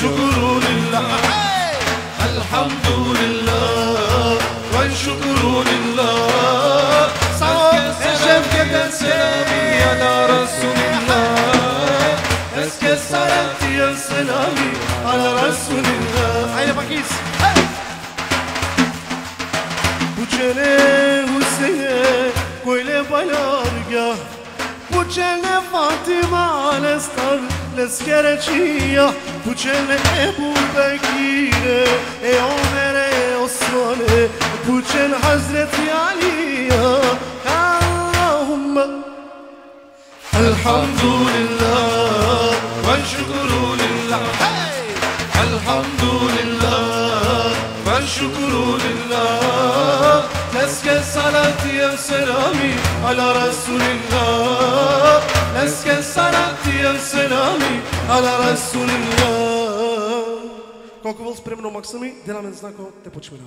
والشكر لله الحمد لله والشكر لله صلاة شفقة سلامي على رسول الله اسكت صلاتي يا سلامي على رسول الله عيني باكيس بوچene Hüseyin'e koyle balargah بوچene Fatıma alestar leskereçiya بوچene Ebu Bekir'e Ömer'e Osman'e بوچene Hazreti Ali'ye Allahümme Elhamdülillah ve şükürü lillah Elhamdülillah ve şükürü lillah Leske salati ve selami ala Resulillah Leske salati ve selami ala Resulillah Колко вол спремено Максими, деламе знако, те почмина.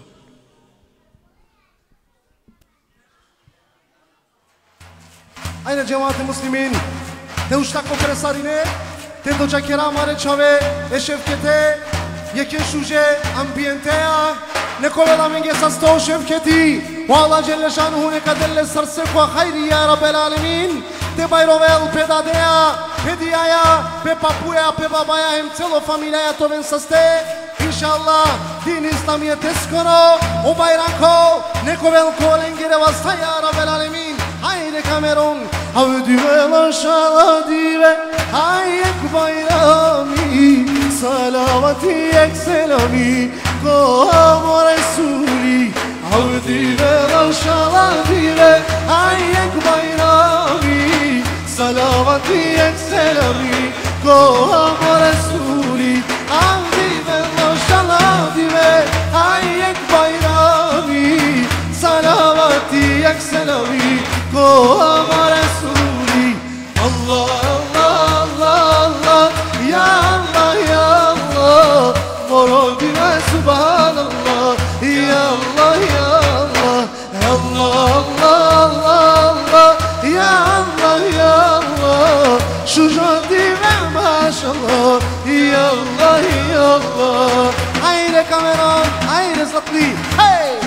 Ayna cemaat-i muslimin te ushta kompresarine te do çakera mare çave e şevkete yekin şuje ambientea ne kolada menge sasto şevketi ve Allah celle şanuhu ne kadelle sarsek ve hayri ya Rabbel alemin te bayrovel pedadea pediyaya pe papuya pe babaya hem celo familiaya to ven saste İnşallah din İslamiyet eskoro o bayranko ne kovel kolengere vasta ya Rabbel alemin haydi Kamerun Avdüve maşallah dive Hayyek bayrami Salavati ek selami Koham Resuli Avdüve maşallah dive Hayyek bayrami Salavati ek selami Koham Resuli Avdüve maşallah dive Hayyek bayrami Salavati ek selami Koham Resuli Allah Allah Allah Allah Ya Allah Ya Allah Morodi ve Subhanallah Ya Allah Ya Allah Allah Allah Allah Allah Ya Allah Ya Allah Şu jodi ve maşallah Ya Allah Ya Allah Hayre kameran hayre zatli Hey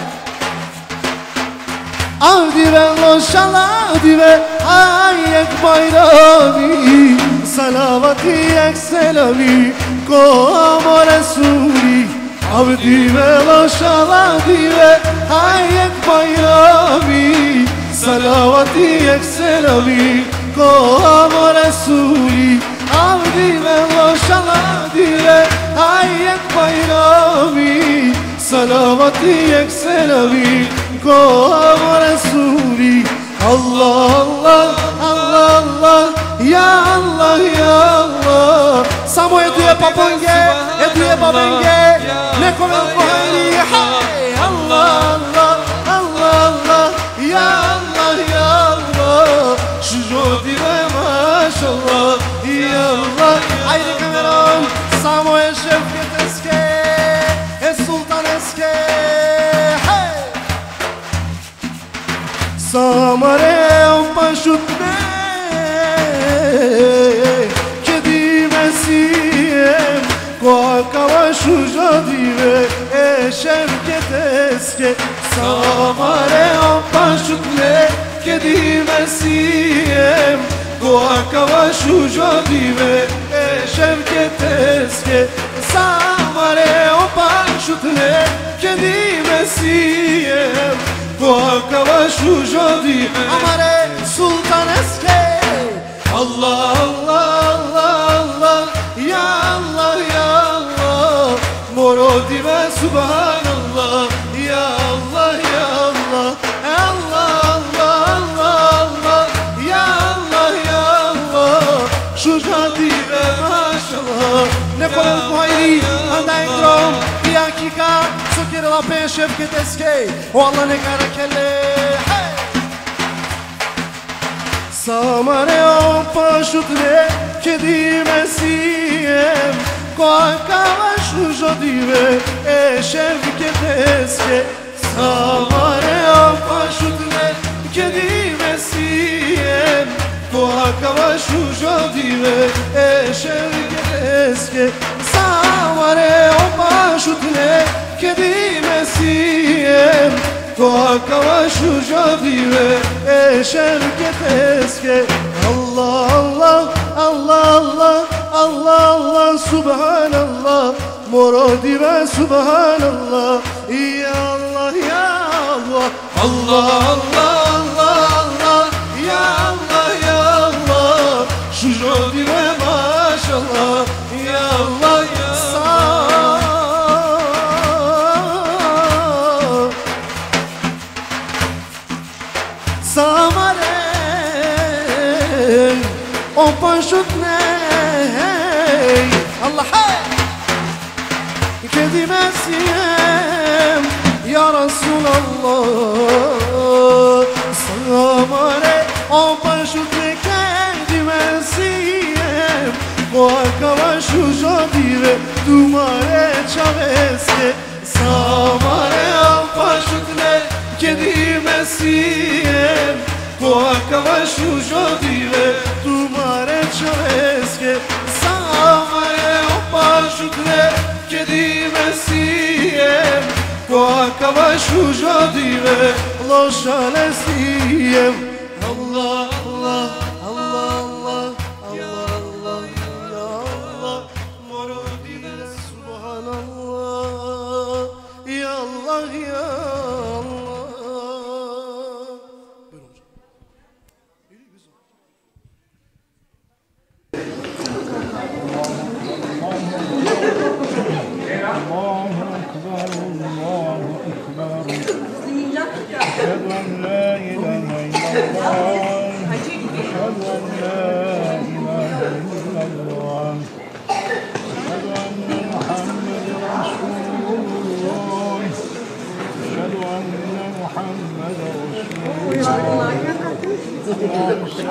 Avdive loşaladive Hayyek bayrami Salavati ek selami Koam Resuli Avdive loşaladive Hayyek bayrami Salavati ek selami Koam Resuli Avdive loşaladive Hayyek bayrami Salavati ek selami Koam Resuli Allah Allah Allah Allah Ya Allah Ya Allah Samo eduje papenge eduje babenge ne komen kohani Hey Allah Allah Allah Allah Ya Allah Ya Allah Şu jodi ve maşallah Ya Allah Haydi kameram Samo e şevket eske e sultan eske Samare paşutne Kedi mesiyem Koaka şujadive e şevket eske Samare paşutne Kedi mesiyem Koaka şujadive e şevket eske Samare paşutne Kedi mesiyem Koaka şujadi Amare sultan eske Allah Allah Allah Allah Ya Allah Ya Allah Morodi ve Subhanallah Ya Allah Ya Allah Allah Allah Allah Allah Ya Allah Ya Allah Şujadi ve maşallah Ne kolem kuhayri Anda ikram Bir hakika Sokir la peşef keteske O Allah ne kara kelle Samare o paşutre Kedi mesiyem Koaka vaşu jodive E şevket eske Samare o paşutre Kedi mesiyem Koaka vaşu jodive E şevket eske Samare شتنه که دیمسیم کاکا شجادیه شرکت اسکه الله الله الله الله الله الله سبحان الله مرادی و سبحان الله یا الله یا الله الله الله الله الله یا الله یا الله شجادی و ماشالله یا الله یا سامره اون شدنه الله حي كدي مسيم يا رسول الله سامره اون شدنه كدي مسيم وكوا شجاديره دوماره چاوسته سامره اون شدنه كدي مسيم وكوا شجاديره دوماره چاوسته سامره اون شدنه كدي مسيم وكوا شجاديره الله شالسيم الله الله الله الله الله الله يا الله مرادي سبحان الله يا الله يا الله أشهد أن لا إله إلا الله أشهد أن لا إله إلا الله أشهد أن محمدا رسول الله أشهد أن محمدا رسول الله اللهم صل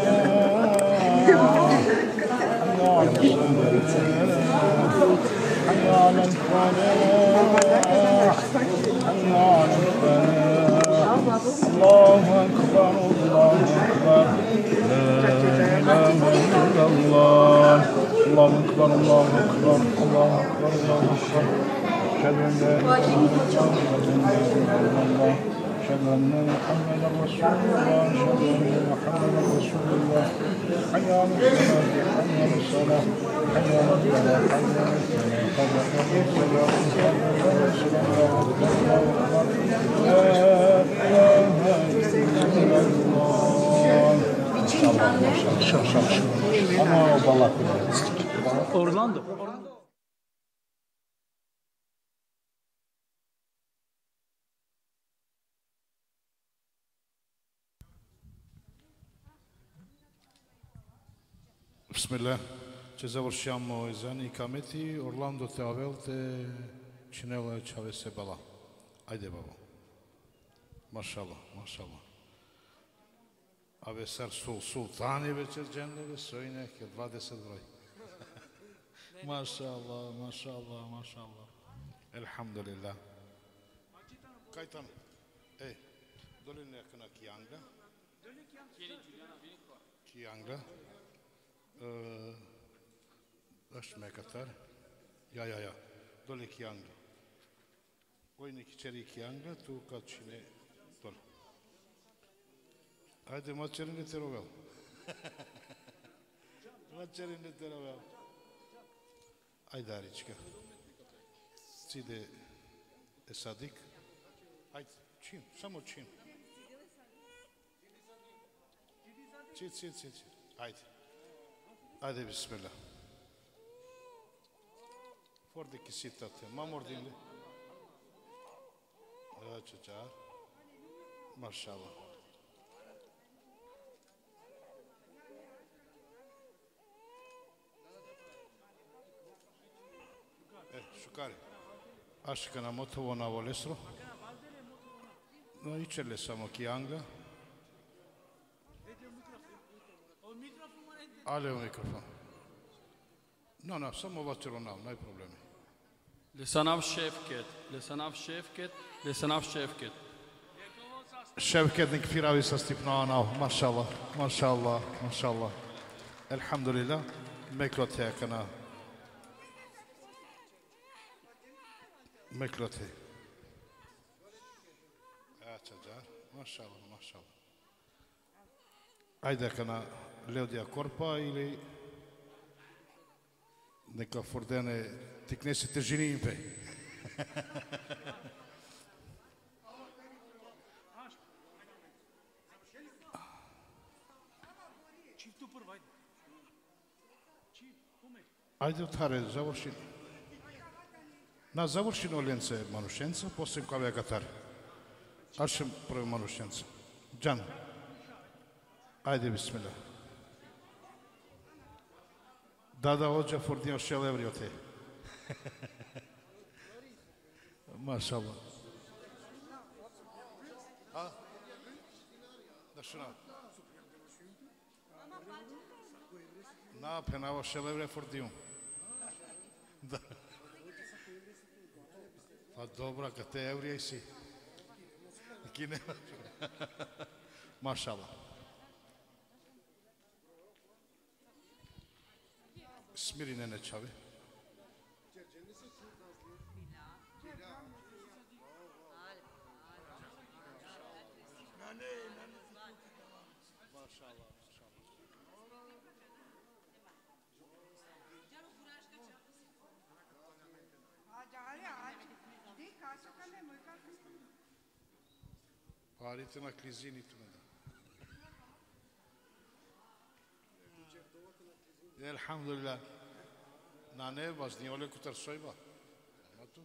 حي على الفلاح حي على الفلاح الله أكبر الله أكبر لا إله إلا الله الله أكبر الله أكبر الله أكبر الله أكبر أشهد أن لا إله إلا الله أشهد أن محمدا رسول الله أشهد أن محمدا رسول الله حي على الصلاة حي على الصلاة حي على الفلاح حي على الفلاح قد قامت الصلاة حي على الصلاة الله أكبر الله أكبر لا إله إلا الله Ama o balak Orlando. Bismillah, че завършаваме ezan ikamet'i Orlando te avelte çinela çavese bala. Haydi baba. Maşallah, maşallah. Avesar sultani večer cennet söyne ki 20 broj. Maşallah, maşallah, maşallah. Elhamdülillah. Kajtan. Ej, doline kana Kianga. Kianga. Baš mekatar. Ja. Dole Kianga. Vojnik içeri Kianga, tu kad čine dole. Ajde, mačerini te rovel. Mačerini te rovel. Ajde, Arička. Cide Esadik. Ajde, čin, samo čin. Cid. Ajde. Ajde, bismillah. Fordaki sitate. Mamor dinle. Çaçar. Maşallah. Şukari. Aşkına motovo na volesro. No, içerle samo Kianga. Ale u mikrofon. No, samo vatero nav, nej problemi. لسناف شفكت لسناف شفكت Şevket'in kfiravi sa stipnana, maşallah. Elhamdülillah. Meklot yakana. Меклоте. Ачаджар. Машалла, машалла. Ајде кана Леодија Корпа или нека Фордене тикнесите жени им бе. Ајде отаре, заврши. На завршино ленце манушенца, после каве катар. Аршем прво манушенца. Джан. Ајде бисмилла. Да, оđа Фордино шел евриоте. Машалла. А? Да шуна. На пенава шел евре Фордино. Да. Па добра, кате еврија си. Кине. Машалла. Смири не чави. Парите на клизините не да. Елхамдулилlah. На не важни оле кутар сојба. Мату.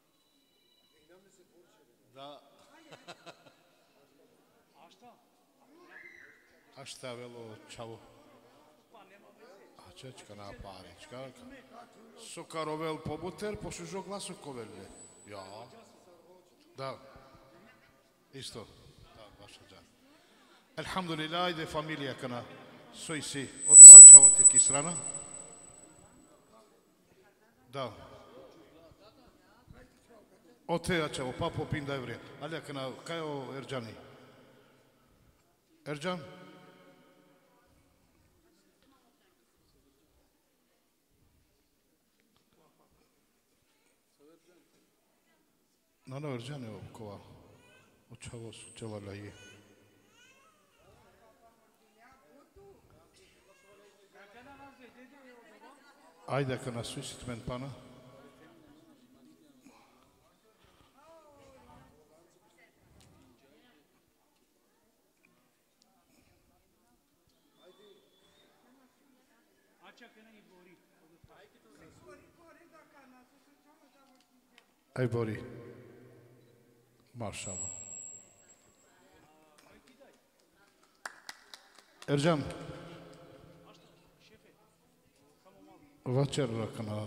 Да. А шта вело чаво? А чечка на паричка. Сокаровел побутер, пошужо гласо ковеле. Ja. Да. Исто. Да, баша джан. Елхамдулилlah, иде фамилија кана сојси од ова чавоте кисрана. Да. Оте ачаво, папо пинда евре. Алија кана, кајо Ерджани? Ерджан? No, Erđane kova očavo su čevala je. Ajde ka nas usit men pana. Aj Bori. Maşallah. Ercan. Večer kana.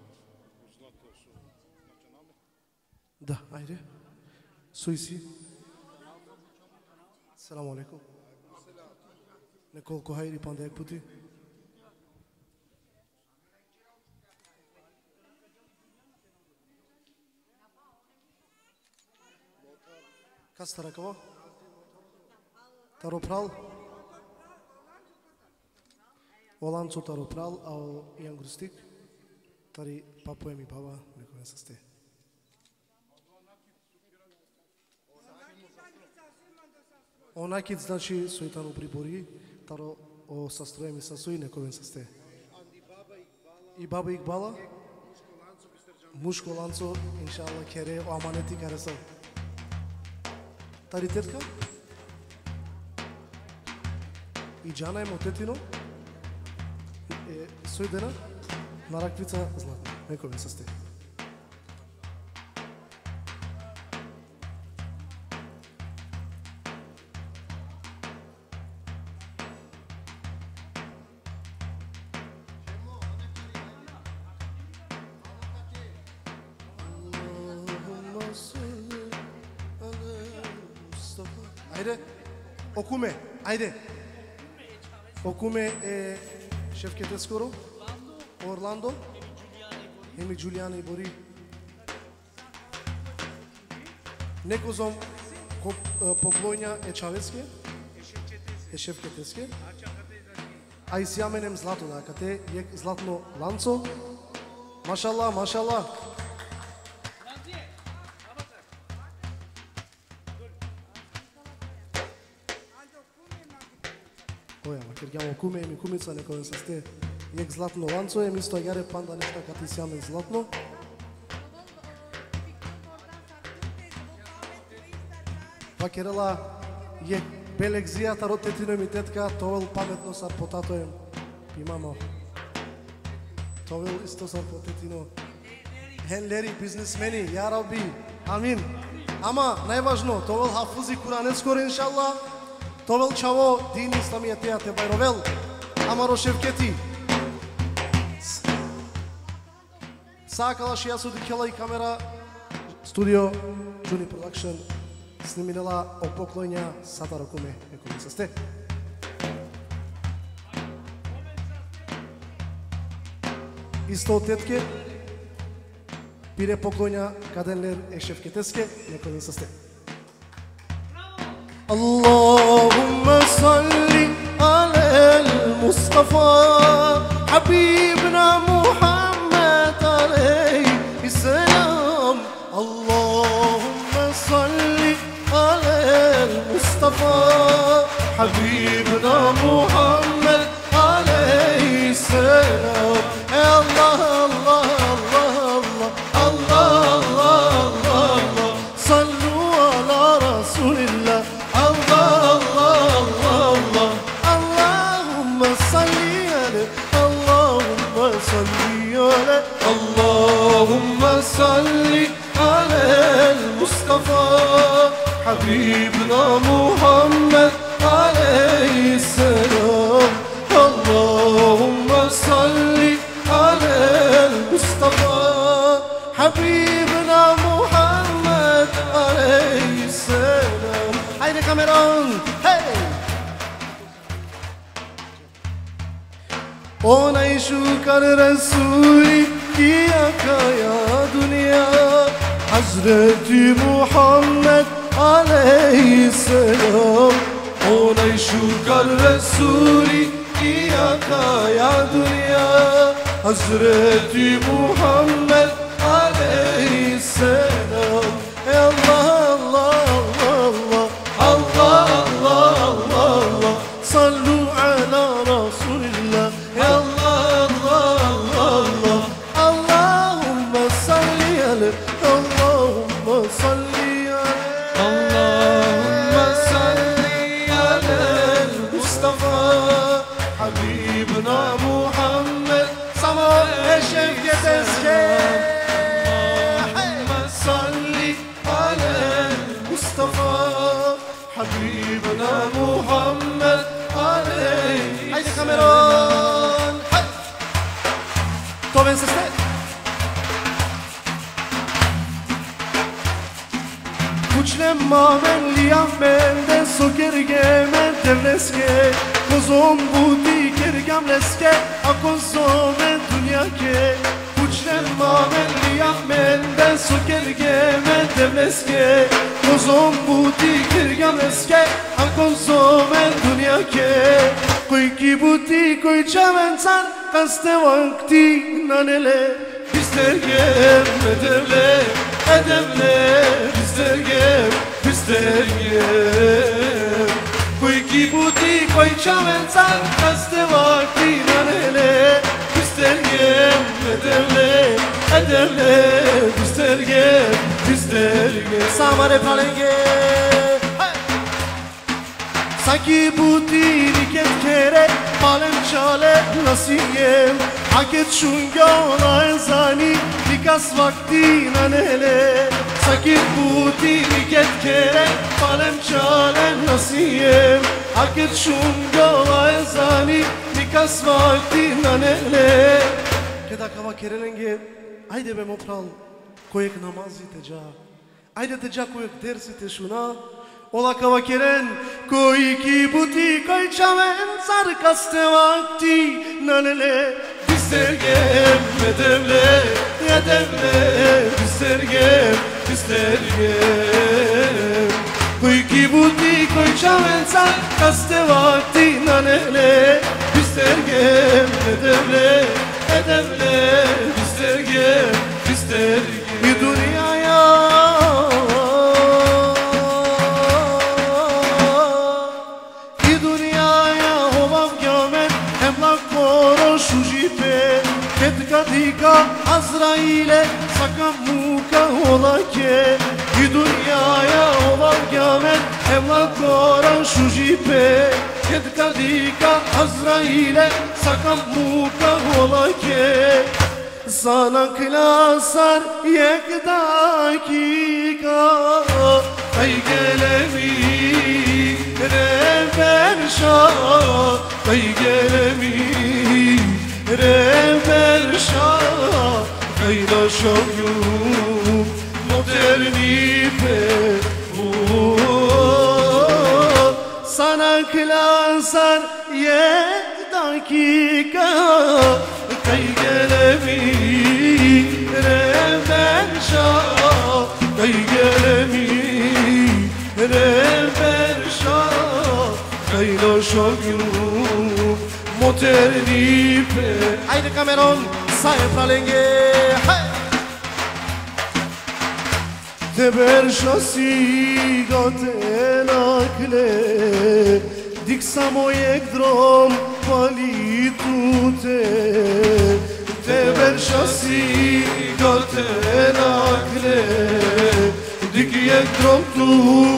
Да, ајде. Сујси. Саламу алейкум. Неколку хајри пандек пути. Кастаракова. Таропрал. Оланцо таропрал, ао јангрустик. Тари папоеми баба, некој се сте. Онакит значи сојтано прибори, таро о састроеми сасои некој се сте. И баба Икбала. Мушко ланцо, иншалла кере, о аманети кареса. Тари тетка и Джана е мотетино е сојдена на раквица златна. Некој се сте. Ајде, Окуме, ајде. Окуме е Шефкете скоро, Орландо, Еми Джулијани Бори. Некозом поглоња е Чавеске, е Шефкетеске, а и сјаменем злато, да, кате е златно ланцо. Машалла, машалла. Киргямо куме и ми кумица некој се сте. Јек златно ланцо е мисто јаре панда нешта кати сјаме златно. Па керела јек белек зијата ротетино ми тетка, товел паметно сар потатоем. Имамо. Товел исто сар потетино. Хенлери, бизнесмени, ја Раби, амин. Ама, најважно, товел хафузи Куран скоро, иншалла. Товел чаво, дин исламијатија те байровел. Ама рошевкети. Сакала шија судикела и камера, студио, Джуни Продакшн, сниминела о поклонја сата рокуме, еко ми се сте. Исто од тетке, пире поклонја каденлер е шефкетеске, неко ми се сте. اللهم صل على المصطفى حبيبنا محمد عليه السلام اللهم صل على المصطفى حبيبنا محمد عليه السلام الله الله الله الله الله الله صلوا على رسول الله اللهم صل على المصطفى حبيبنا محمد عليه السلام اللهم صل على المصطفى حبيبنا محمد عليه السلام هيدا كاميرون هي Onay şukar Resulü ki yakaya dünya Hazreti Muhammed aleyhisselam Onay şukar Resulü ki yakaya dünya Hazreti Muhammed aleyhisselam Allah Allah Allah Allah Allah Allah Allah Sallu ala Resulillah حبيبنا محمد عليه هيدي كاميرون تو بين سستي Kuçlem mamen liyam bende sokerge men devleske Kozom budi kergam leske akonso men dunyake Kuçlem mamen liyam bende sokerge men devleske Kozom budi kergam leske akonso men dunyake Koy ki budi koy çamen san kaste vakti nanele İstergem edevle edevle İstergem İstergem Koy ki budi koy çamen san kaste vakti nanele İstergem edevle edevle İstergem İstergem Samare palenge Sanki budi niket kere palem çale nasiyem Haket şunga enzani likas vakti nanele Sanki budi niket kere palem çale nasiyem Haket şunga enzani likas vakti nanele Keda kava kerelenge Ajde be mopral kojek namazi teđa Ajde teđa kojek dersi te šuna Ola kava keren Koji ki buti koj čamen Sarkaste vakti nanele İstergem edevle edevle İstergem İstergem Koji ki buti koj čamen Sarkaste vakti nanele İstergem edevle edevle İstergem İstergem Bir dünyaya Azrail'e sakın muka ola ke I dünyaya olan gamen evlat koran şu jipe Kedka dika Azrail'e sakın muka ola ke Sana klasar yek dakika Ay gelemi rever şah Ay gelemi rever şah Ayla şokyum moderni pe Sana klasar yek dakika Kay gelemi rever şah Kay gelemi rever şah Kayla şokyum moderni pe Haydi Cameron sayfalenge Teber şasi gatelakle Diksamo yek drom palitute Teber şasi gatelakle Dik yek drom tu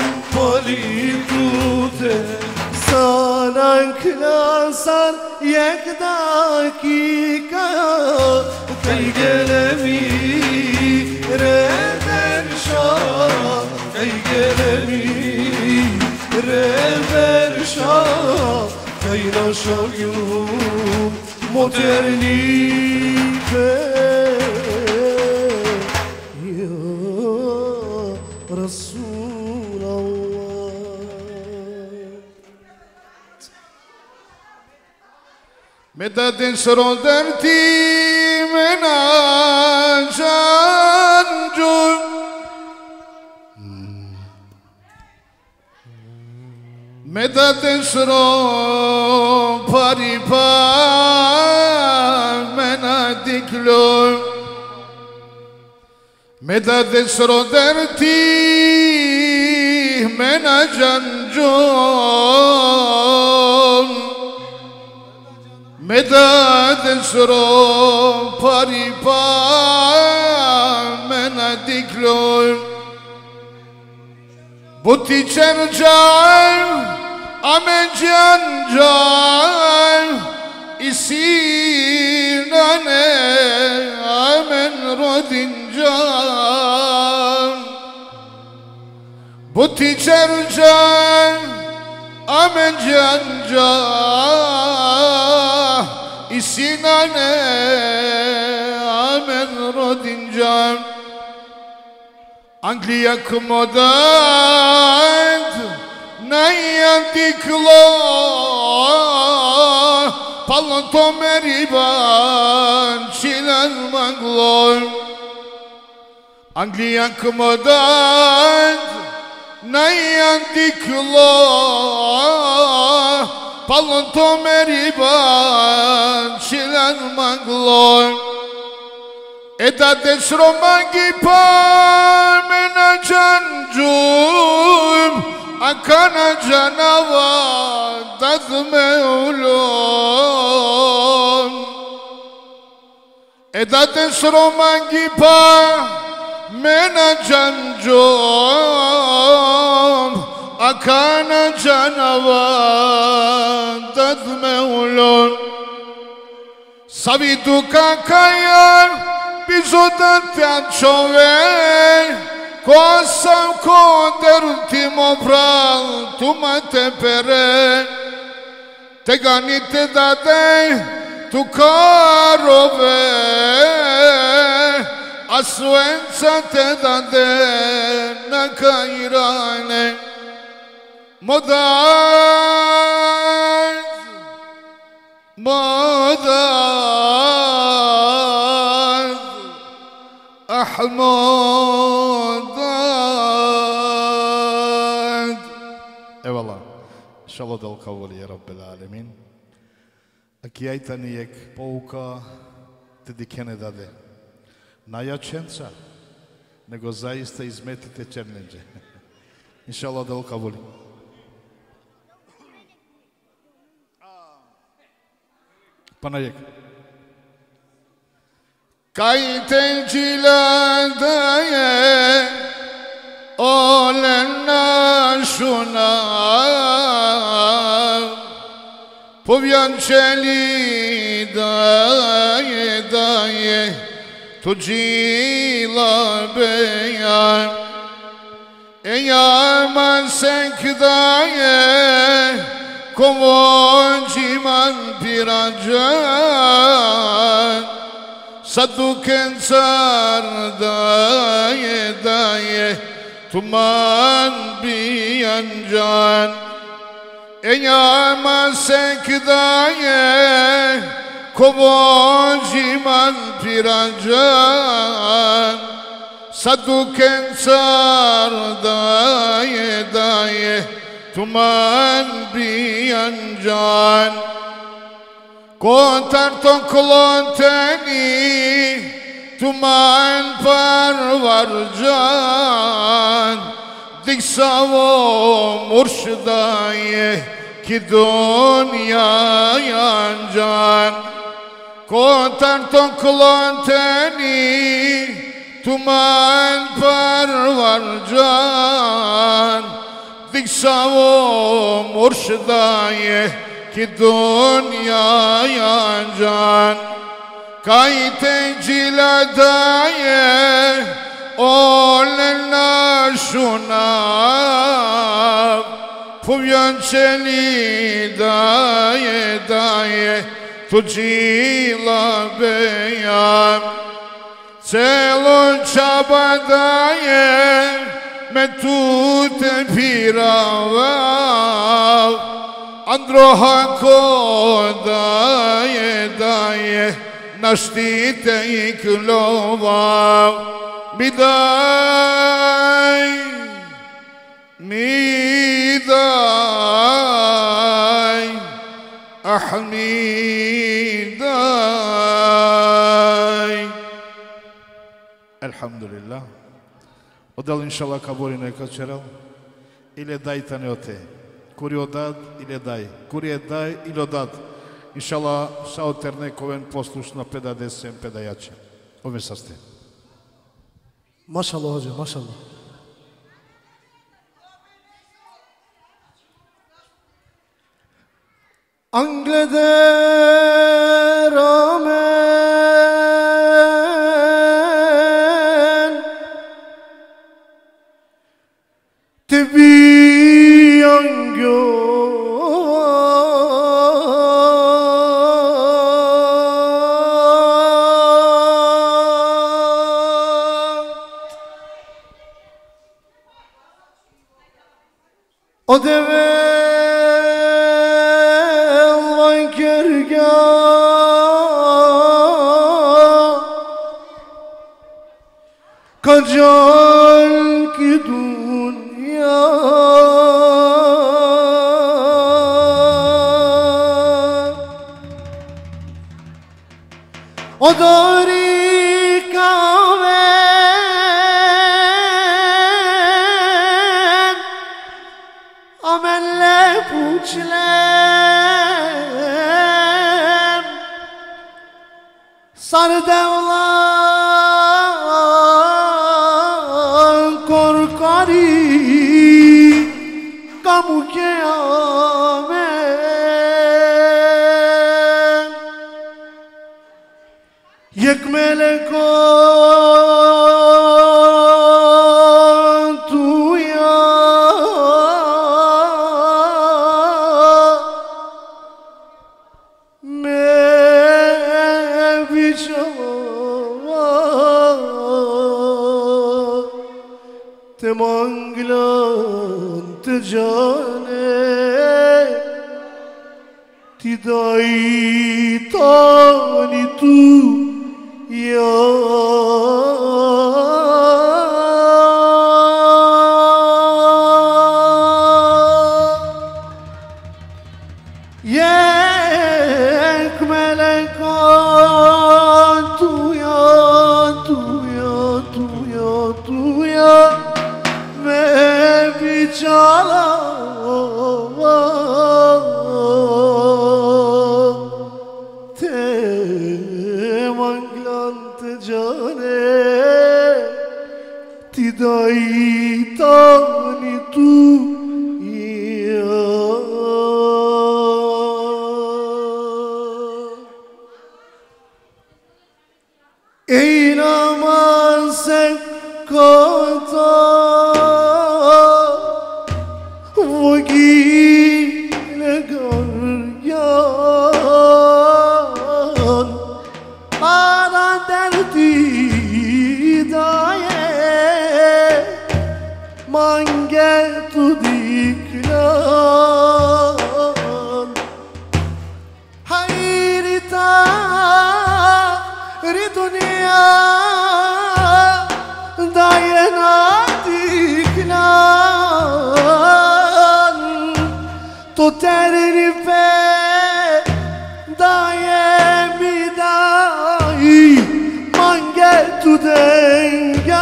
palitute Sana klasar yek dakika Kay gelemi rever şah Kay gelemi rever şah Kayla şokyum moderni pe Ya Resulallah Medadin sroderti menajanjun Medadin sro paripa menadiklun Medadin sroderti menajanjun Medad sro paripa menadiklun Buti çercan amen cancan isinane amen rodincan Buti çercan amen cancan isinane amen rodincan Anglia komodant nayantiklo Palonto meriban çilen manglon Anglia komodant nayantiklo Palonto meriban çilen manglon Eda desromangi palmena cancum Akana canava dazme ulum Eda desromangi palmena cancum Akana canava dazme ulum Savitu kakayar Bizodaten čovek ko sam koder ti mopral tuma tepere te ganite dade tu karove a svenca te dade na kairane modaz Ahmad. Eyvallah. İnşallah dal kavul ya Rabbil alemin. Akijajtanijek pouka te dikene dade. Najjačenca, nego zaista izmetite challenge. Inšallah dal kavul. Panajek. Kai te ciladaye olena shuna Povjančeli daje tu jila beja Eya masek daje Kovođiman pirađan Saduken car daje Tuman bijanđan Eya masek daje Kovođiman pirađan Saduken car daje Tuman bijanđan Kotar tokloteni Tuman parvarđan Diksavo muršdaje Ki dunya yancan Kotar tokloteni Tuman parvarđan Diksavo muršdaje Ki dunya yancan Kaj te ciladaye Olena şunav Povjančeli daje Tu džila beja Celo čaba daje Me tu te piravav Androhako daje Naštite i klovav Midaj Ahmidaj Elhamdülillah Odal inşallah kabulü ne kaçıral İle daj tane ote Kuri odad ile daj Kuri edaj ile odad İnşallah saoterne koven poslušno pedadesem pedajače Ove saste Maşallah hoca, maşallah. Anglede rağmen Tebi angyo O deve Allah kergah Kacal ki dünya O dari kaven Amelle puçlem Sarı devlan korkari Kamu keamen Yek melek Te manglan te jane Ti dai tani tu ya Yek melekan tu ya Chala te manglan te ti dai tani tu ey namazek kata vogile garyan ara derdi daye mange tu diklan hayrita ri dunya dayena diklan to terrife daye mi dai mange tu denga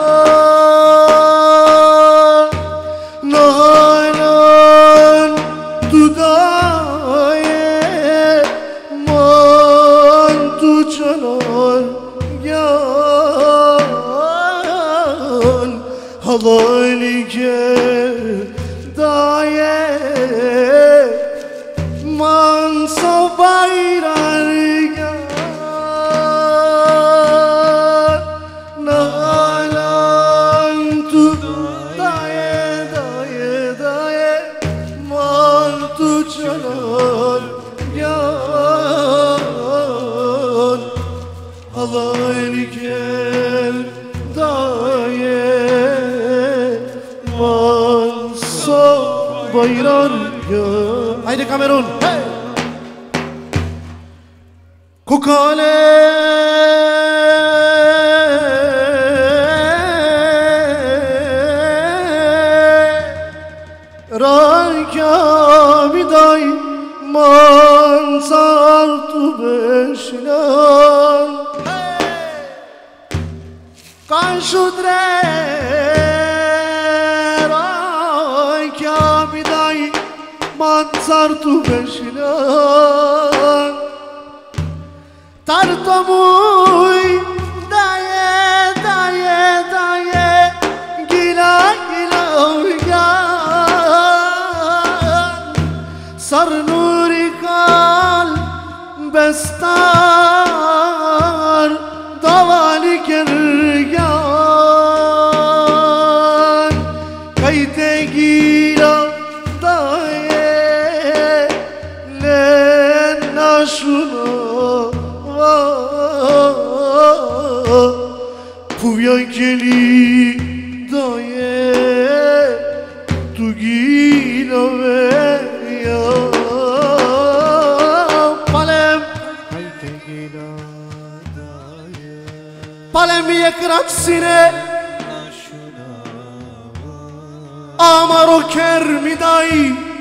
nalan tu daye man tu çalar yan halalike daye man sabayrar yan nalan tu daye daye daye man tu çalar yan halalike daye man sabayrar yan. Haydi Kamerun. Hey! Kukale Rarkamiday mansar tu beşlan Kanşudre Rarkamiday mansar tu beşlan Tartamuy daye daye daye gila gila uyan sarnuri kal bestar davali kergan kayte gila daye len naşuna Puvyan keli daye tu gila ve ya palem palem yekrak sine amaro kermidai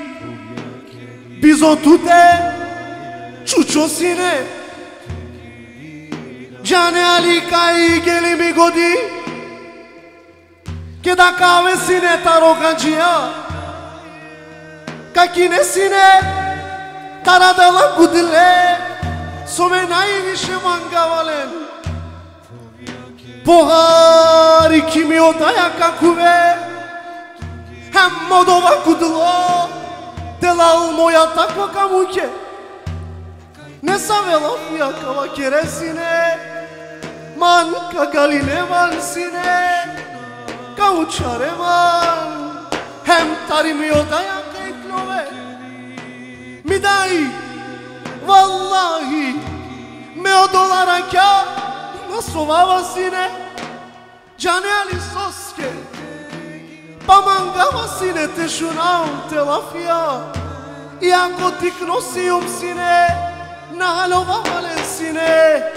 bizotute çuço sine Jane Ali kai gelimi godi che da cave sine taro kanjia kakine sine taradala gudle somenai nishe mangavalen pohari kimi odaya kakuve hem modova gudlo delal moya takva kamuke ne savelo ya kava keresine man kagaline man sine kauçare man hem tarimiyor dayak eklove midai vallahi me odolara ka nasovava sine janeli soske pamangava sine te şunav te lafia iako tiknosium sine nahalova valen sine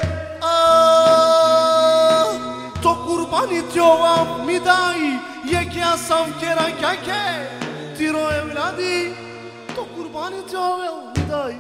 to kurbani tjova midai yekya savkera kake tiro evladi to kurbani tjova midai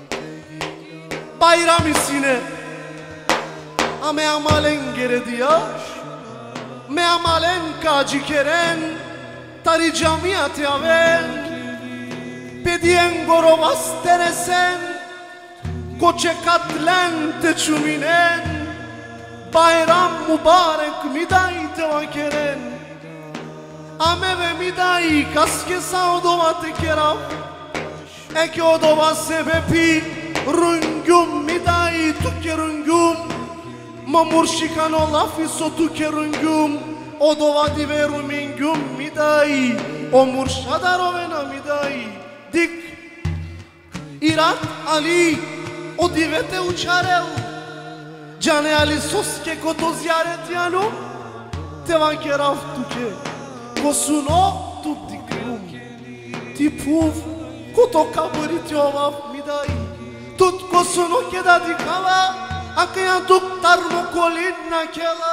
bayrami sine ame amalen gerediya me amalen kaji keren tari camiat yaven pedien gorovas teresen koçe katlen te çuminen Bayram mübarek mi dai te vakeren Ameve mi dai kaske saudova te kera Eke odova sebepi rungum mi dai tu ke rungum Ma murshikano lafi so tu ke rungum Odova diveru mingum mi dai O murshadarovena mi dai Dik Irat Ali O divete uçarel Cane Ali soske koto ziyaret yanu Tevan keraf tuke Kosuno tut dikrum Tipuv koto kaburit yovaf midai Tut kosuno keda dikava Akıyan tuk tarmo kolina kela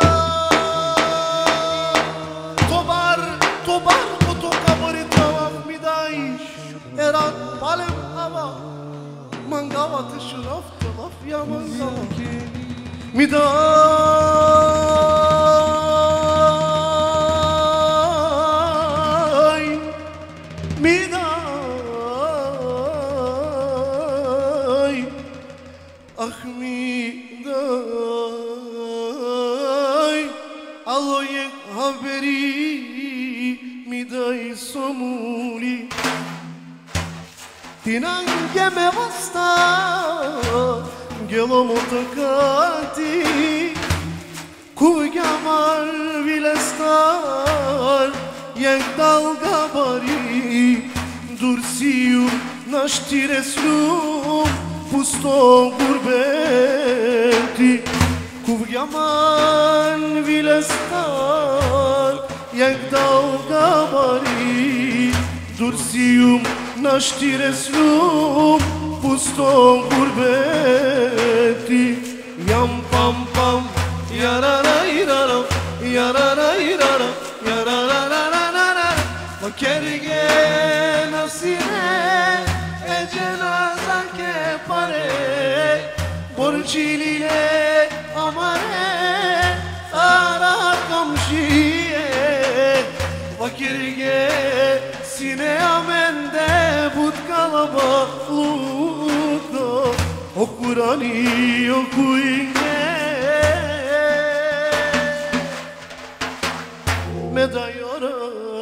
Tobar koto kaburit yovaf midai Erat palem hava Mangava tışıraf telaf ya mangava Miday Ah miday Aloyek haberi Miday somuli Tinange me vasta Gelo motokati Kugamar vilestar Jek dalga bari Dursiu naštireslum Pusto gurbeti Kugamar vilestar Jek dalga bari Dursiu naštireslum Pusto gurbeti Yam pam pam Yararayrara Yararayrara Yararararara Vakerge nasire E cenaza ke pare Borciliyle amare Ara kamşiye Vakirge sine amende But kalabalıkta O Kur'an'ı okuyunge Medayara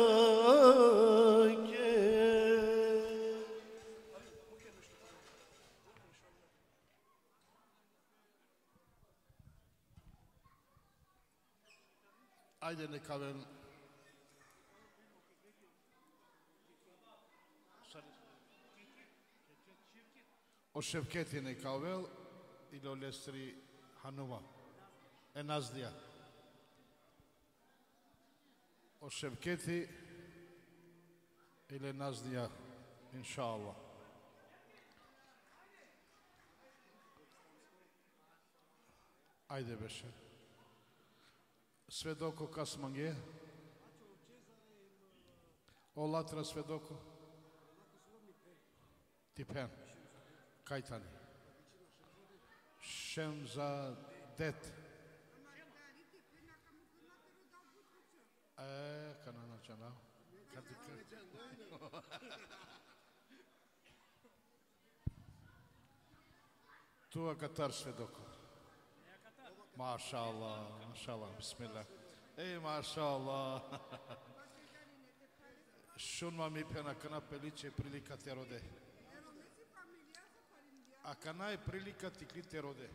Ajde neka ven O Şevketi neka vel ili o Lesri Hanuma Enazdia O Şevketi ili Nazdia inşallah Ajde beše Svedoko kasmange O latra svedoko Tipen Kajtani Šemza det Kanana čana Tu Katar svedoko Maşallah, maşallah, bismillah. Ey maşallah. Šunma mi pena kana peliče prilika te rode. A kana je prilika ti te rode.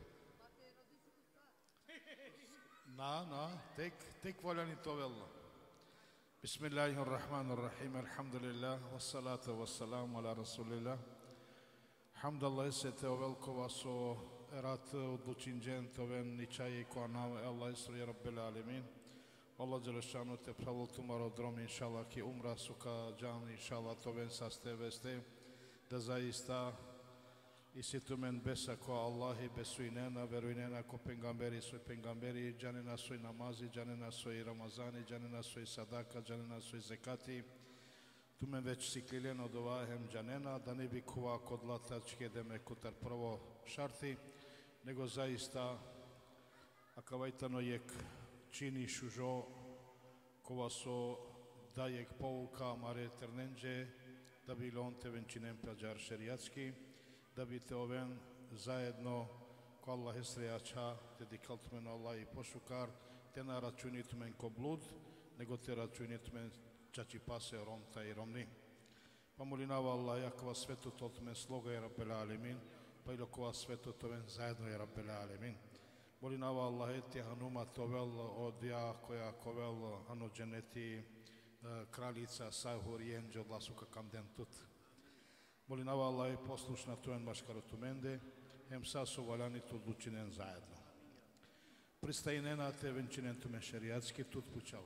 Na, tek voljani to velno. Bismillahirrahmanirrahim, alhamdulillah, wassalatu wassalamu ala rasulillah. Hamdallah se te ovelkova so erat odlučinđen toven ničaje koanave Allah isri rabbil alemin. Allah Đelešanu te pravil tumaro drom inšallah ki umra suka džan inšallah toven saste veste da zaista isi tumen besa ko Allahi besuinena veruinena ko pengamberi soj pengamberi džanena soj namazi džanena soj ramazani džanena soj sadaka džanena soj zekati tumen već siklilen od ovahem džanena da ne bi kuva kod latačke deme kutar prvo šarti nego zaista akavajtano jek čini šužo kova so dajek pouka mare ternenđe da bi on te venčinem plađar šerijatski da bi te oven zajedno Ко Аллах е срејача, те дикалт мен Аллах и пошукар, те на рачунит мен ко блуд, него те рачунит мен чачи пасе ромта и ромни. Па молинава Аллах, јакова светот од мен слога е Раббел Алемин, па илокова светот од мен заедно е Раббел Алемин. Молинава Аллах, ети ханума товел од ја која ковел ано дженети кралица Сахуриен джодласука камден тут. Молинава Аллах, послушна туен башкарото менде, емса со валянито одлучинен заедно. Пристајнена те венчинен тумен шеријатски тут пучава.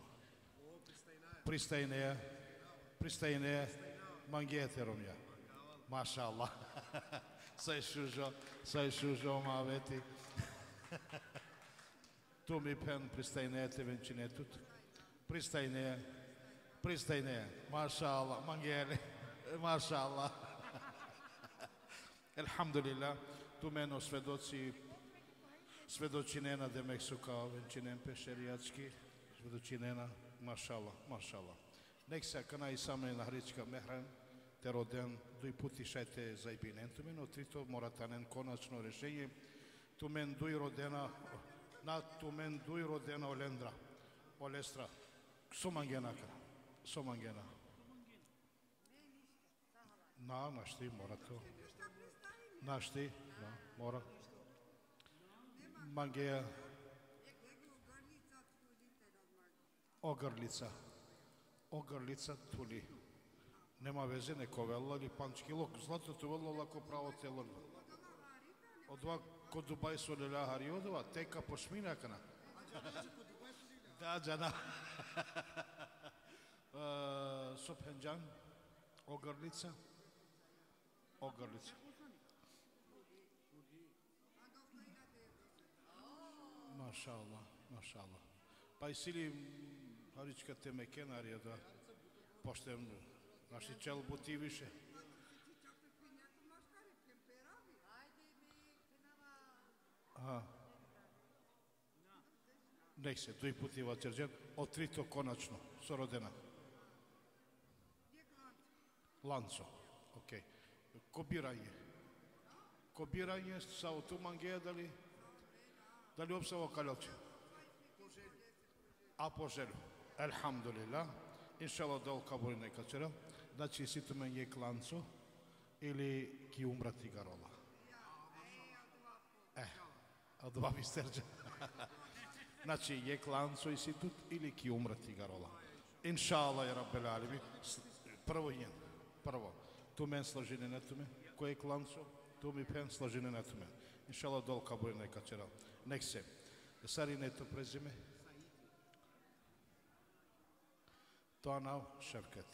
Пристајнеја, мангиете ромја. Маша Аллах. Сај шужо мавети. Tu mi pen pristajnete venčinetut. Pristajneja. Maša Allah, mangeli. Maša Allah. Elhamdulillah. Tu meno svedočinena demek su kao venčinen pešerijatski. Svedočinena. Maša Allah. Nek se kana i same na hrička mehren, te roden, duj puti šajte za ibinen. Tu meno trito moratanen konačno rešenje. Tu men duj rodena Olestra. Somangena. Našti, mora to. Našti, mora. Mangeja. Ogrlica tuli. Nema veze, neko vela ili pančkilok. Zlato to velo lako pravo telo. Odva kod Dubaj su lila hariodova, teka pošminjakana. Da, džana. Sophenjan, ogrlica. Maša Allah. Pa i sili harička te mekenarija da poštem naši čelbuti više. Nek se, duj puti vačerđen, otrito konačno, sorodena. Lanco, okej. Kobiranje sa tu mangeja da li opsavo kaljoće? A po želju. Elhamdulillah. Inšallah da okabori neka čera. Znači, si tu men je klanco ili ki umrati garola. Od dva misterđa. Znači, je klanco i si tut ili ki umrati garola. Inšallah je Rabbel Alemin. Prvo. Tu men slažine na tume. Ko je klanco, tu mi pen slažine na tume. Inšallah da okabori neka čera. Nek se. Sari neto prezime. Toanav Ševket.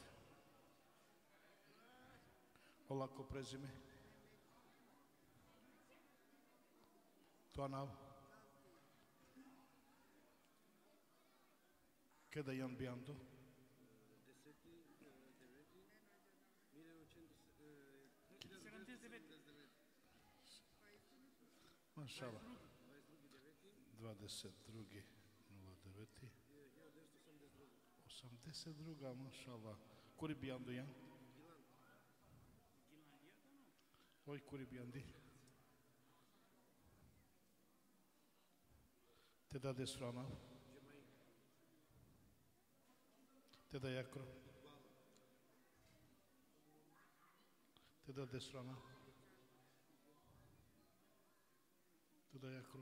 Olako prezime. Toanav. Kada Jan Biando? Mašala. 22. 09. 82. Mašala. Kuri Biando Jan? Oj, kuri Biandi? Te da desrana? Te da jakro? Te da desrana? Te da jakro?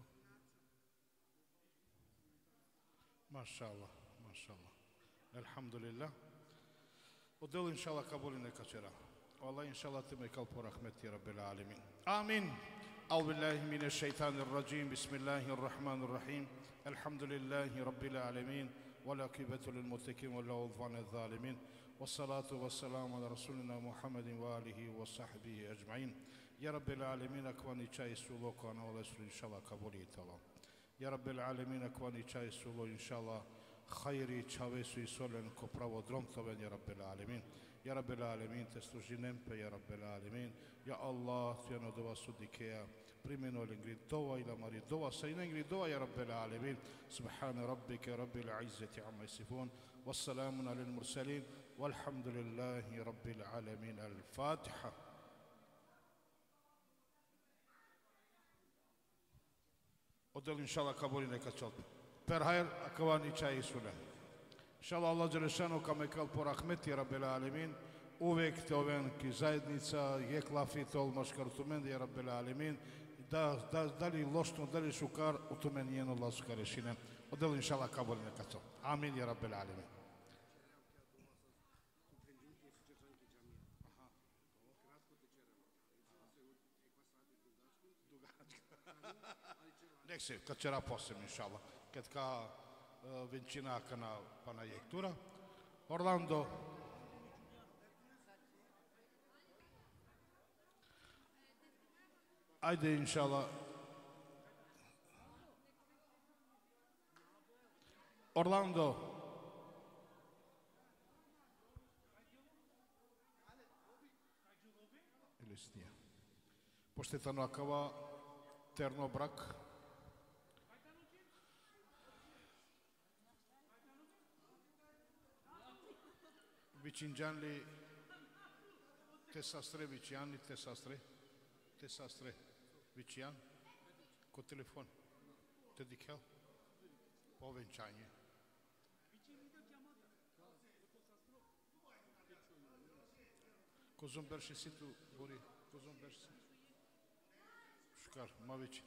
Mašallah. Elhamdulillah. Odel inšallah kabuli neka čera. Allah inšallah te me kal po rahmeti Rabbil Alemin. Amin. أعوذ بالله من الشيطان الرجيم بسم الله الرحمن الرحيم الحمد لله رب العالمين والعاقبة للمتقين ولا عدوان الظالمين والصلاة والسلام على رسولنا محمد وآله وصحبه أجمعين يا رب العالمين أكواني شاي سولوك وأنا ولا إن شاء الله قبولي تلا يا رب العالمين أكواني شاي سولو إن شاء الله خيري تشاويسو يسولن كبراو درمتوبن يا رب العالمين يا رب العالمين تسلوجينم يا رب العالمين يا الله تيانو دوا سوديكيا بريمينو لنجريدوا إلى مريدوا سينجريدوا يا رب العالمين سبحان ربك رب العزة عما يصفون والسلام على المرسلين والحمد لله رب العالمين الفاتحة Odel inşallah kabul neka çalp. Per hayır akavani çayı sule. İnşallah Allah Đelešanu kamekal po rahmeti Rabbel Alemin. Uvek te oven ki zajednica je klafitol maškartumen je Rabbel Alemin. Da li lošno, da li šukar, u tome nijeno Allah su karešine. Odel inšallah kabul neka çalp. Amin je Rabbel Alemin. Nek se, kad će raposem, inšallah. Kad ka većina pana jektura. Orlando. Ajde, inšallah. Orlando. Ili snije. Poštetano akava terno brak. Vicingianli te sastre, Viciani, te sastre, Vician, cu telefon, te dichel, po venčanje. Cozum berši si tu, Bori, cozum berši si. Šukar, Mavić.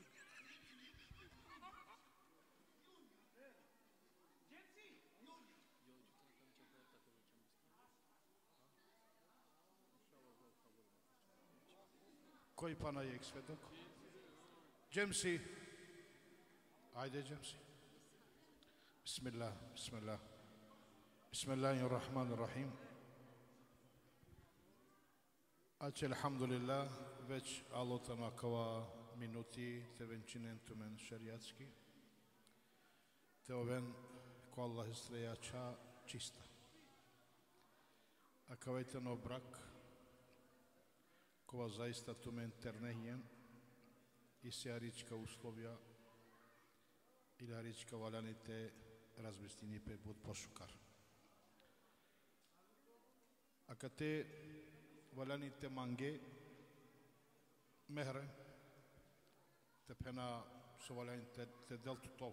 Koji pana je svedok? Džemsi. Ajde, Džemsi. Bismillah, bismillah. Bismillahirrahmanirrahim. Ače, alhamdulillah, već alotana kava minuti te venčinen tumen šerijatski. Te oven ko Allah istrejača čista. A kavajtano brak, kova zaista tumen ternehijen i se arička uslovja ili arička valjanite razmestini pe bud pošukar. A kad te valjanite mange mehre te pena so valjanite te deltu tov.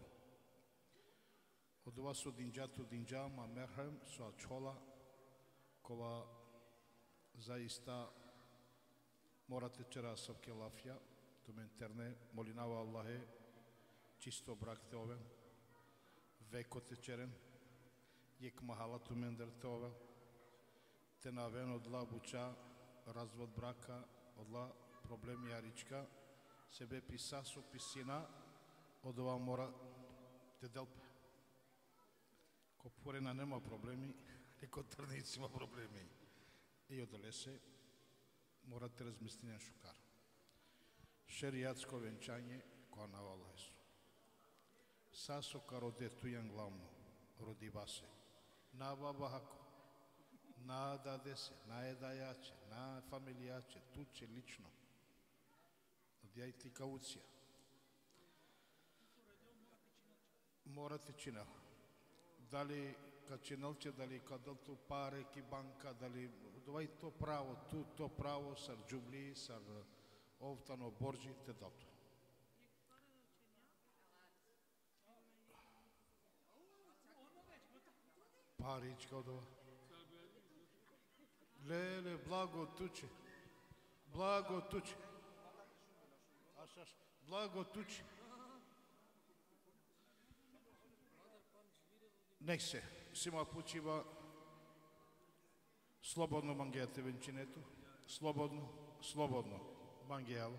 Od vas su dinđa ma merhem su čola kova zaista morate čera savke lafja, tu menterne, molinava Allahe, čisto brak te ove, veko te čeren, jek mahala tu mender te ove, te naven odla buča, razvod braka, odla problem jarička, sebe pisa su pisina, od ova mora te delpe. Ko porena nema problemi, i kod trnici ima problemi. I odlese, morate razmisliti na šukar. Šerijatsko venčanje koja navala su. Saso ka rode tujan glavno, rodi vase. Na baba hako, na dade se, na edajače, na familijače, tuče lično. Odjajti kaucija. Morate činel. Da li kad činelče, da li kad tu pare ki banka, da li dovai to pravo, tu to pravo, sar džubli, sar ovtano borđi, te dalto. Parić kao dova. Lele, blago tuče. Blago tuče. Aš, blago tuče. Nek se, svima pućiva slobodno mangijate venčinetu, slobodno mangijala.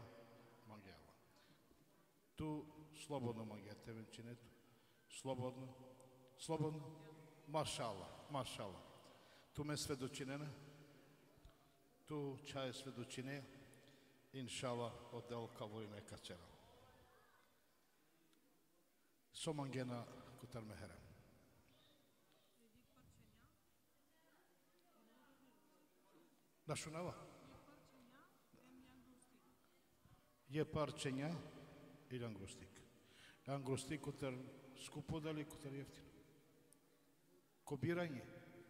Tu slobodno mangijate venčinetu, slobodno, mašala. Tu me svedočinena, tu čaje svedočine, inšala odel kavoj neka čera. Somangena kutar meherem. Našunava? Je parčenja ili angrustik? Angrustik kutar skupo dali, kutar jeftino? Kobiranje?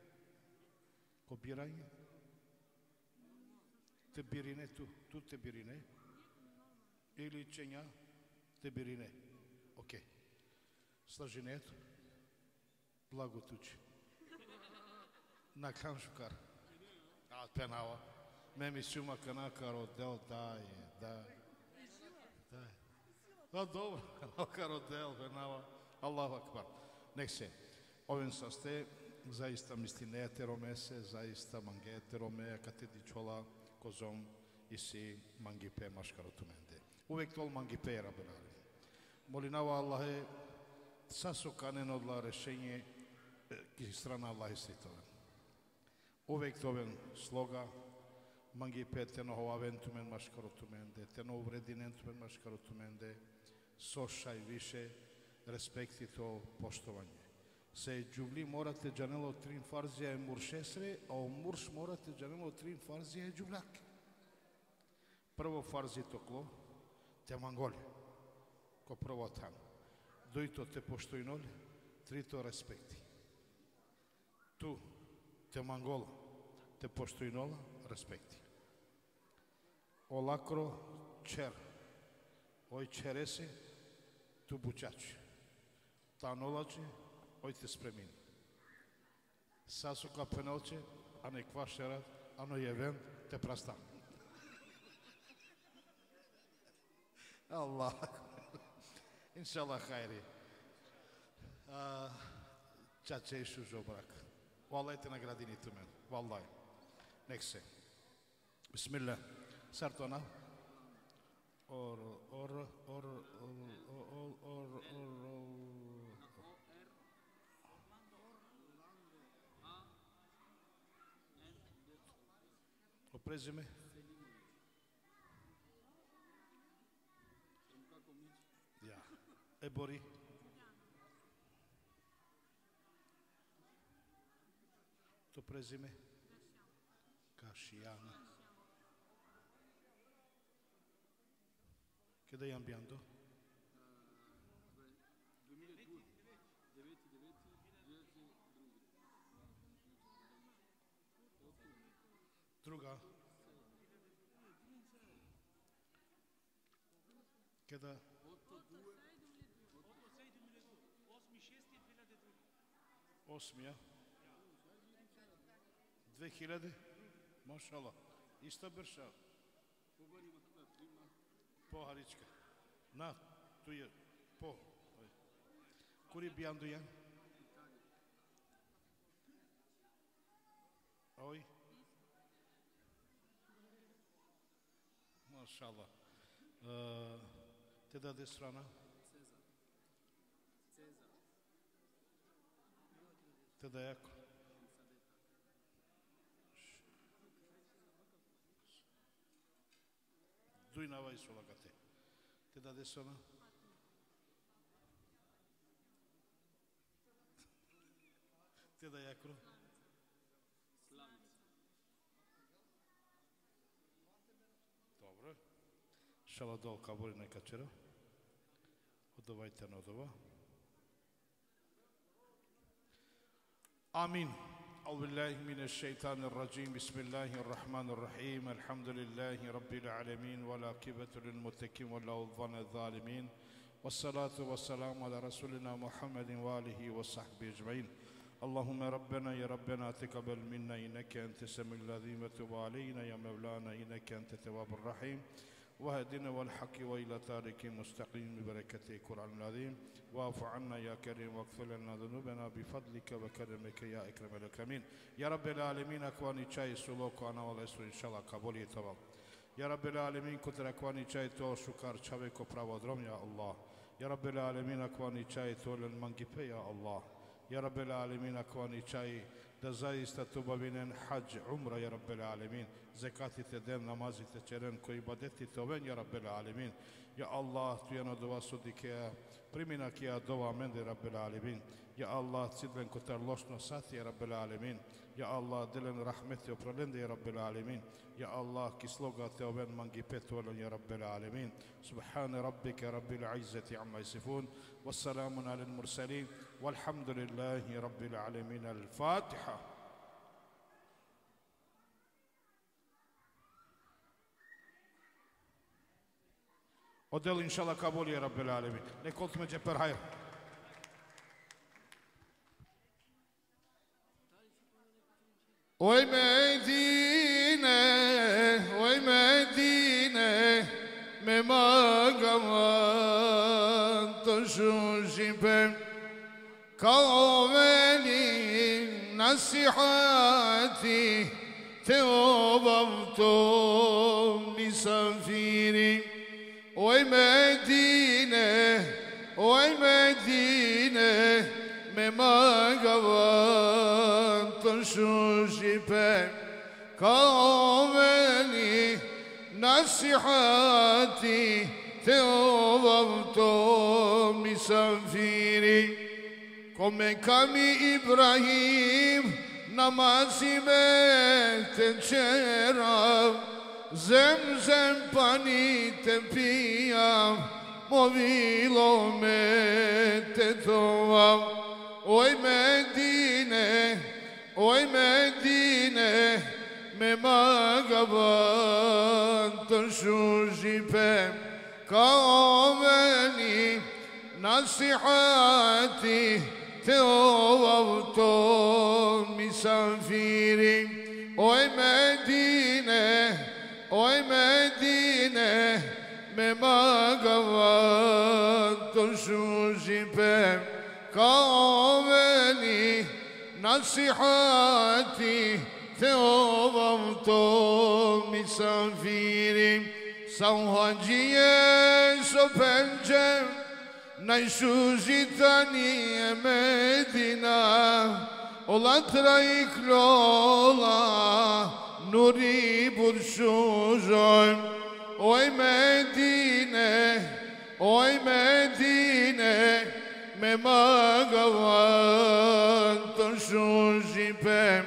Te birine tu te birine? Ili čenja te birine? Окей. Слъжението. Благотучи. Накам шукар. Пенава. Ме ми сюма кана кародел, да. Dobro, karodel, venava, Allahu Akbar. Nek se, ovim sa ste, zaista mistinete romese, zaista mangete romea, kate dičola, kozom, isi mangipe maškarotumende. Uvek tol mangipe rabelari. Molinava Allahe, sasu kanen odla rešenje, ki strana Allahe stritoven. Uvek toven sloga, mangipe teno hoaventumen maškarotumende, teno uvredinentumen maškarotumende, sošaj više respekti to poštovanje. Se džuvli morate džanelo trin farzija je muršesre, a u murš morate džanelo trin farzija je džuvljake. Prvo farzi toklo, te mangolje, ko prvo tam. Dojto te poštojnolje, trito respekti. Tu te mangola, te poštojnola, respekti. Olakro čer, oj čerese, tu bučači. Ta nolače, oj te spremin. Sasu kapenelče, a ne kvašerat, ano je ven, te prastam. Allah. Inshallah hayri. Čače išu žobrak. Vallahi te nagradini tu men. Vallahi. Nek se. Bismillah. Sartona. O prezime? Ja. Ebori? To prezime? Kašijana. Къде е амбиандо? 2002. Друга. Къде? 8-я. 2000? Машала. Иста бърша. Po Harička. Na, tu je, po. Kuri bijandu je? Oj. Mašallah. Te dade strana? Cezar. Te da jako? Dujnava i solagate. Te dade sana? Te da jakro? Dobro. Šala dol kabori neka čera. Odovajte na odova. Amin. أعوذ بالله من الشيطان الرجيم بسم الله الرحمن الرحيم الحمد لله رب العالمين والعاقبة للمتقين ولا عدوان الظالمين والصلاة والسلام على رسولنا محمد وآله وصحبه أجمعين اللهم ربنا يا ربنا تقبل منا إنك أنت السميع العليم وتب علينا يا مولانا إنك أنت التواب الرحيم واهدنا والحق وإلى طريق مستقيم ببركة القرآن العظيم واعف عنا يا كريم واغفر لنا ذنوبنا بفضلك وكرمك يا أكرم الأكرمين يا رب العالمين أكواني شاي سلوك أنا والأسر إن شاء الله قبول يتوب يا رب العالمين كتر أكواني شاي تو شكر شبك وبراو درم يا الله يا رب العالمين أكواني شاي تو للمنقبة يا الله يا رب العالمين أكواني شاي da zaista tu obavinen hađ, umra, ja Rabbel Alemin, zekatite den, namazite čeren, koji badetite oven, ja Rabbel Alemin. Ja Allah, tu jedna dova sudike, priminak ja dova mende, Rabbel Alemin. Ja Allah, cidlen kotar lošno sati, ja Rabbel Alemin. Ja Allah, dilen rahmeti opralende, ja Rabbel Alemin. Ja Allah, kisloga te oven mangi petolan, ja Rabbel Alemin. Subhane rabbike, rabbil izzati amma yasifun, wassalamun ala al-mursalin, walhamdulillahi rabbil alemin. Al-Fatiha. ودل إن شاء الله قبول يا رب العالمين لكلت مجبر خير وي مدينة وي مدينة مما قمت تشوشبه قومني نصيحاتي توبتم لسفيري وي مدينة وي مدينة مما قمت تشوشبه قومني نصيحاتي توبتم لسفيري Come kami Ibrahim namazı te çeram Zemzem pani te pijam Movilo me te tovam Oj Medine Me magavan të shuzhipem Kao meni نصيحاتي توبتم مسافري وي مدينة مما قوات شوشبه قومني نصيحاتي توبتم مسافري سوهجيه سوبنجم Najsuzitani Medina Ola traiklola Nuri burşuzoj Oj Medine Me magavan të shuzhipem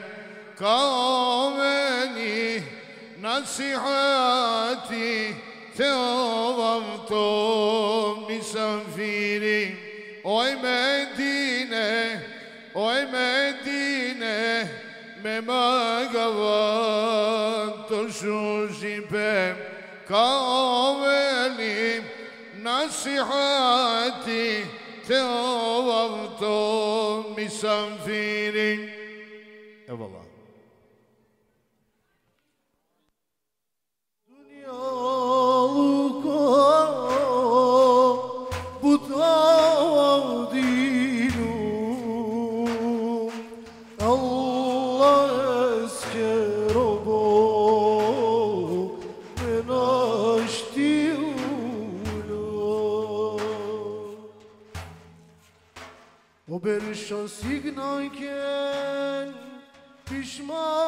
Kaomeni Nasihati توبتم مسافري Oj Medine Me magavan të shuzhipem Kaomeni nasihati توبتم مسافري Eyvallah Ober şansig nanken pişman